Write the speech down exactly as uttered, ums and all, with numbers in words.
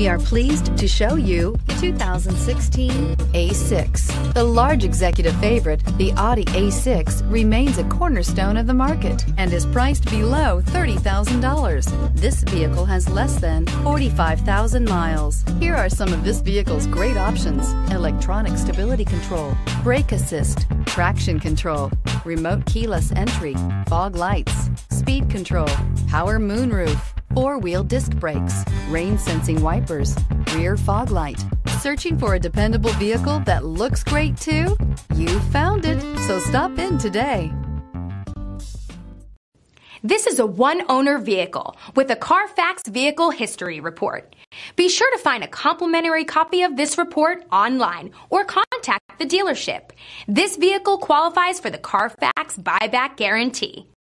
We are pleased to show you the two thousand sixteen A six. The large executive favorite, the Audi A six, remains a cornerstone of the market and is priced below thirty thousand dollars. This vehicle has less than forty-five thousand miles. Here are some of this vehicle's great options: electronic stability control, brake assist, traction control, remote keyless entry, fog lights, speed control, power moonroof, four-wheel disc brakes, rain-sensing wipers, rear fog light. Searching for a dependable vehicle that looks great too? You found it, so stop in today. This is a one-owner vehicle with a Carfax Vehicle History Report. Be sure to find a complimentary copy of this report online or contact the dealership. This vehicle qualifies for the Carfax Buyback Guarantee.